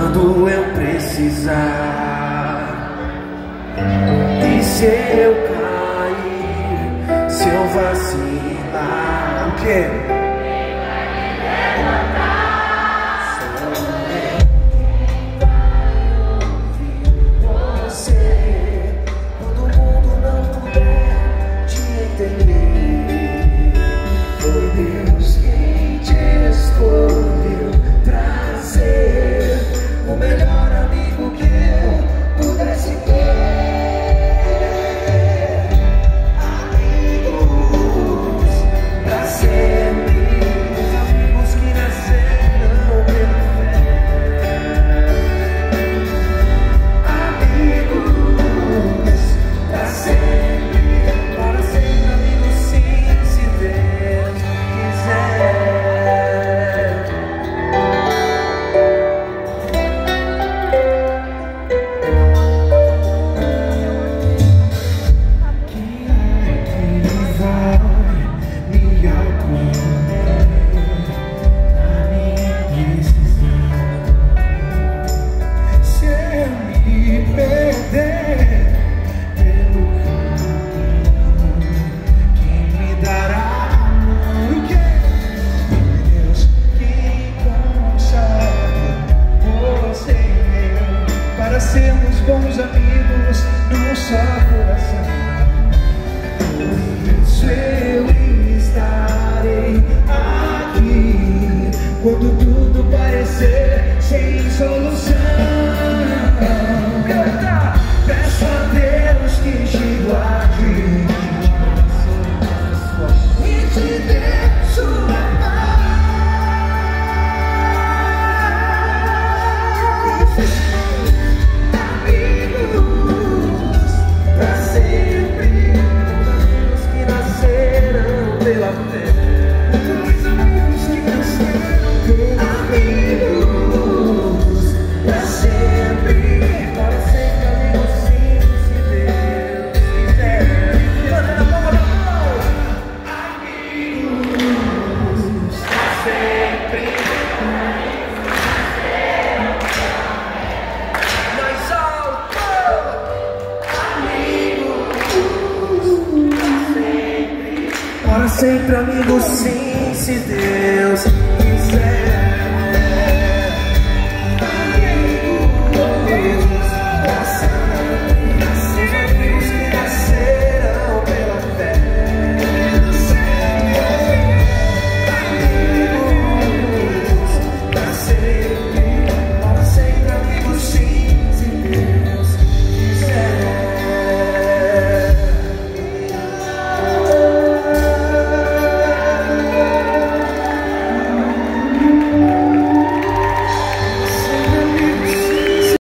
quando eu precisar. E se eu cair, se eu vacilar, o quê? Sermos bons amigos num só coração. Por isso eu estarei aqui quando tudo parecer sem solução. Peço a Deus que te guarde e te dê sua paz. Para sempre amigos, sim, se Deus